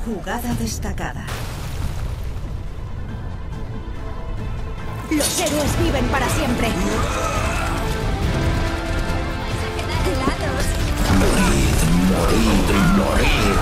Jugada destacada. Los héroes viven para siempre. Morid, morid, morid.